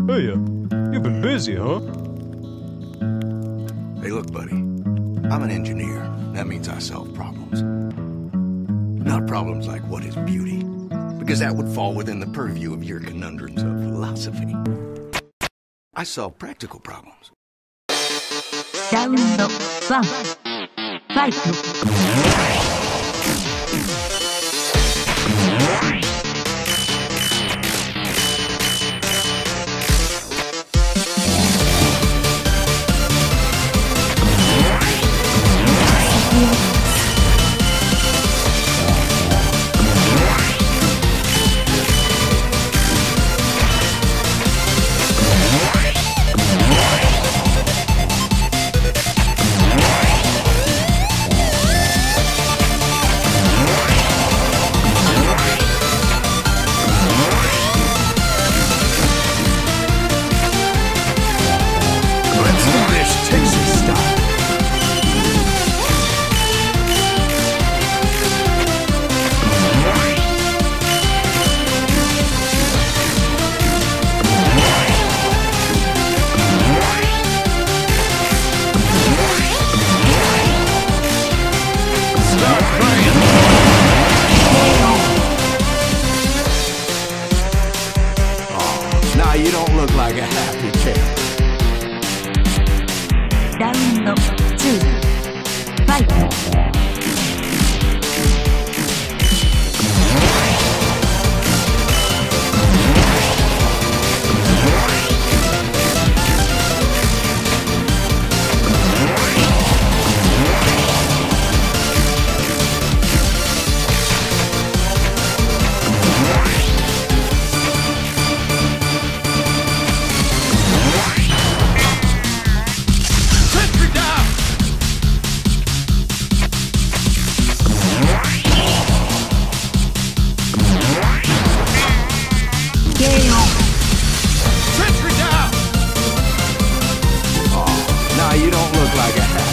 Hey, you've been busy, huh? Hey, look, buddy. I'm an engineer. That means I solve problems. Not problems like what is beauty, because that would fall within the purview of your conundrums of philosophy. I solve practical problems. Round 1 Fight! Nah, you don't look like a happy camper. Round 2 Fight! Nah, you don't look like a happy